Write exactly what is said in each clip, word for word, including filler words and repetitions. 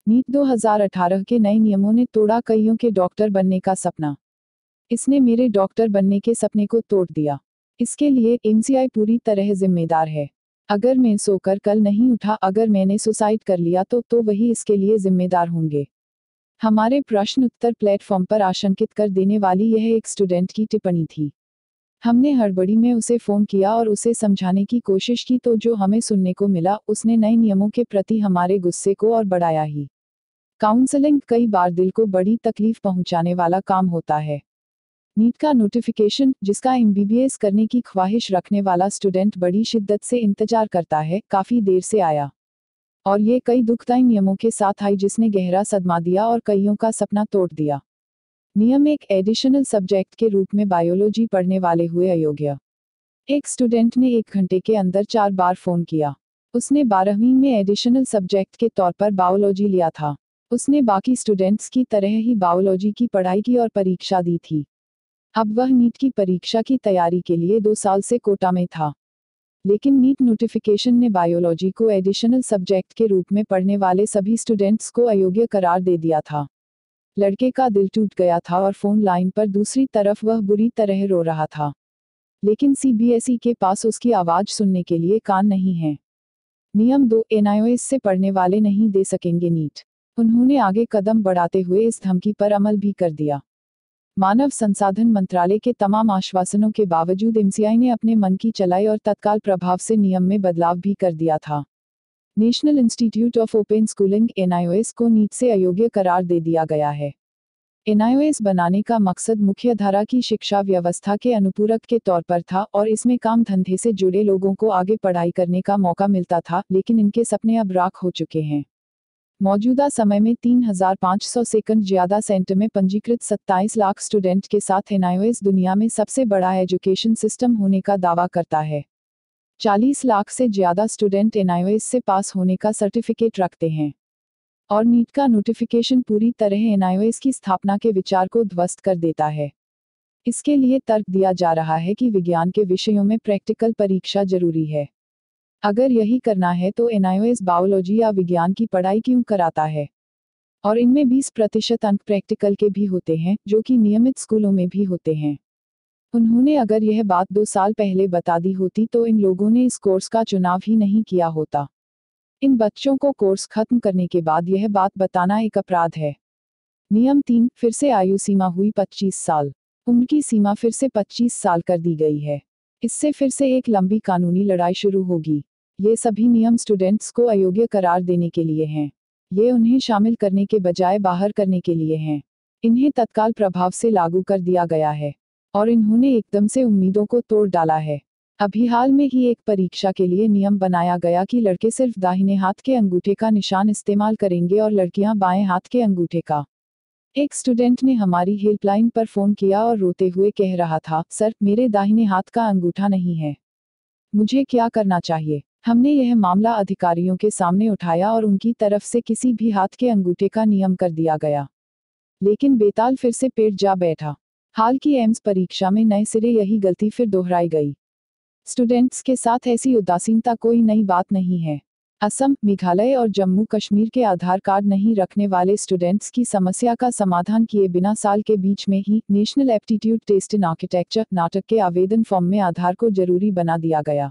NEET दो हज़ार अठारह के नए नियमों ने तोड़ा कईयों के डॉक्टर बनने का सपना। इसने मेरे डॉक्टर बनने के सपने को तोड़ दिया। इसके लिए एमसीआई पूरी तरह जिम्मेदार है। अगर मैं सोकर कल नहीं उठा, अगर मैंने सुसाइड कर लिया तो तो वही इसके लिए जिम्मेदार होंगे। हमारे प्रश्न उत्तर प्लेटफॉर्म पर आशंकित कर देने वाली यह एक स्टूडेंट की टिप्पणी थी। हमने हड़बड़ी में उसे फ़ोन किया और उसे समझाने की कोशिश की, तो जो हमें सुनने को मिला उसने नए नियमों के प्रति हमारे गुस्से को और बढ़ाया ही। काउंसलिंग कई बार दिल को बड़ी तकलीफ पहुंचाने वाला काम होता है। नीट का नोटिफिकेशन, जिसका एमबीबीएस करने की ख्वाहिश रखने वाला स्टूडेंट बड़ी शिद्दत से इंतजार करता है, काफ़ी देर से आया। और ये कई दुखदाई नियमों के साथ आई, जिसने गहरा सदमा दिया और कईयों का सपना तोड़ दिया। नियम एक, एडिशनल सब्जेक्ट के रूप में बायोलॉजी पढ़ने वाले हुए अयोग्य। एक स्टूडेंट ने एक घंटे के अंदर चार बार फ़ोन किया। उसने बारहवीं में एडिशनल सब्जेक्ट के तौर पर बायोलॉजी लिया था। उसने बाकी स्टूडेंट्स की तरह ही बायोलॉजी की पढ़ाई की और परीक्षा दी थी। अब वह नीट की परीक्षा की तैयारी के लिए दो साल से कोटा में था। लेकिन नीट नोटिफिकेशन ने बायोलॉजी को एडिशनल सब्जेक्ट के रूप में पढ़ने वाले सभी स्टूडेंट्स को अयोग्य करार दे दिया था। लड़के का दिल टूट गया था और फोन लाइन पर दूसरी तरफ वह बुरी तरह रो रहा था। लेकिन सीबीएसई के पास उसकी आवाज़ सुनने के लिए कान नहीं है। नियम दो, एनआईओएस से पढ़ने वाले नहीं दे सकेंगे नीट। उन्होंने आगे कदम बढ़ाते हुए इस धमकी पर अमल भी कर दिया। मानव संसाधन मंत्रालय के तमाम आश्वासनों के बावजूद एमसीआई ने अपने मन की चलाई और तत्काल प्रभाव से नियम में बदलाव भी कर दिया था। National institute of open schooling NIOS को नीट से अयोग्य करार दे दिया गया है। एनआईओएस बनाने का मकसद मुख्यधारा की शिक्षा व्यवस्था के अनुपूरक के तौर पर था और इसमें काम धंधे से जुड़े लोगों को आगे पढ़ाई करने का मौका मिलता था, लेकिन इनके सपने अब राख हो चुके हैं। मौजूदा समय में तीन हज़ार पाँच सौ सेकंड ज्यादा सेंटर में पंजीकृत सत्ताईस लाख स्टूडेंट के साथ एनआईओएस दुनिया में सबसे बड़ा एजुकेशन सिस्टम होने का दावा करता है। चालीस लाख से ज्यादा स्टूडेंट एनआईओएस से पास होने का सर्टिफिकेट रखते हैं। और नीट का नोटिफिकेशन पूरी तरह एनआईओएस की स्थापना के विचार को ध्वस्त कर देता है। इसके लिए तर्क दिया जा रहा है कि विज्ञान के विषयों में प्रैक्टिकल परीक्षा जरूरी है। अगर यही करना है तो एनआईओएस बायोलॉजी या विज्ञान की पढ़ाई क्यों कराता है? और इनमें बीस प्रतिशत अंक प्रैक्टिकल के भी होते हैं, जो कि नियमित स्कूलों में भी होते हैं। उन्होंने अगर यह बात दो साल पहले बता दी होती तो इन लोगों ने इस कोर्स का चुनाव ही नहीं किया होता। इन बच्चों को कोर्स खत्म करने के बाद यह बात बताना एक अपराध है। नियम तीन, फिर से आयु सीमा हुई पच्चीस साल। उम्र की सीमा फिर से पच्चीस साल कर दी गई है। इससे फिर से एक लंबी कानूनी लड़ाई शुरू होगी। ये सभी नियम स्टूडेंट्स को अयोग्य करार देने के लिए हैं। ये उन्हें शामिल करने के बजाय बाहर करने के लिए हैं। इन्हें तत्काल प्रभाव से लागू कर दिया गया है और इन्होंने एकदम से उम्मीदों को तोड़ डाला है। अभी हाल में ही एक परीक्षा के लिए नियम बनाया गया कि लड़के सिर्फ दाहिने हाथ के अंगूठे का निशान इस्तेमाल करेंगे और लड़कियां बाएं हाथ के अंगूठे का। एक स्टूडेंट ने हमारी हेल्पलाइन पर फोन किया और रोते हुए कह रहा था, सर, मेरे दाहिने हाथ का अंगूठा नहीं है, मुझे क्या करना चाहिए? हमने यह मामला अधिकारियों के सामने उठाया और उनकी तरफ से किसी भी हाथ के अंगूठे का नियम कर दिया गया। लेकिन बेताल फिर से पेट जा बैठा। हाल की एम्स परीक्षा में नए सिरे यही गलती फिर दोहराई गई। स्टूडेंट्स के साथ ऐसी उदासीनता कोई नई बात नहीं है। असम, मेघालय और जम्मू कश्मीर के आधार कार्ड नहीं रखने वाले स्टूडेंट्स की समस्या का समाधान किए बिना साल के बीच में ही national aptitude test in architecture नाटक के आवेदन फॉर्म में आधार को जरूरी बना दिया गया।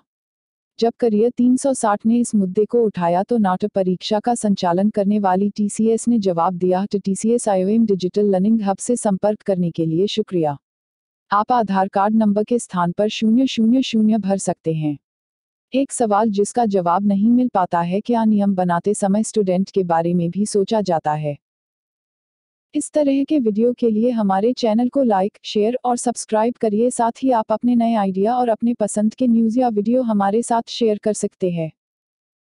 जब करियर तीन सौ साठ ने इस मुद्दे को उठाया तो नाटक परीक्षा का संचालन करने वाली टीसीएस ने जवाब दिया, TCS iON digital learning hub से संपर्क करने के लिए शुक्रिया। आप आधार कार्ड नंबर के स्थान पर शून्य शून्य शून्य भर सकते हैं। एक सवाल जिसका जवाब नहीं मिल पाता है, क्या नियम बनाते समय स्टूडेंट के बारे में भी सोचा जाता है? इस तरह के वीडियो के लिए हमारे चैनल को लाइक, शेयर और सब्सक्राइब करिए। साथ ही आप अपने नए आइडिया और अपने पसंद के न्यूज़ या वीडियो हमारे साथ शेयर कर सकते हैं।